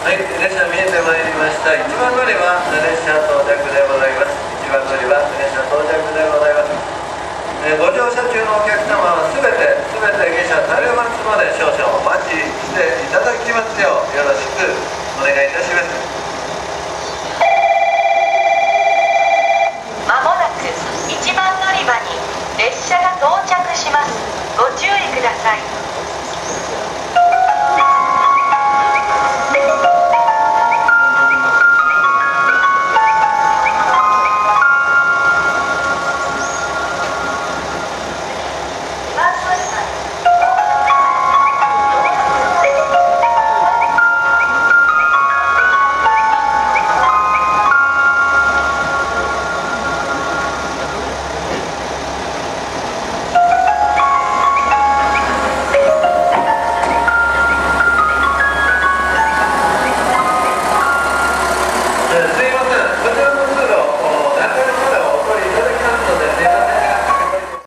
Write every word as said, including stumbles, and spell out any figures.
はい、列車見えてまいりました。いちばん乗りは列車到着でございます。いちばん乗りは列車到着でございます。えー、ご乗車中のお客様はすべて、すべて下車されますので、少々お待ちしていただきますよう、よろしくお願いいたします。 まもなくいちばん乗り場に列車が到着します。ご注意ください。 ぜ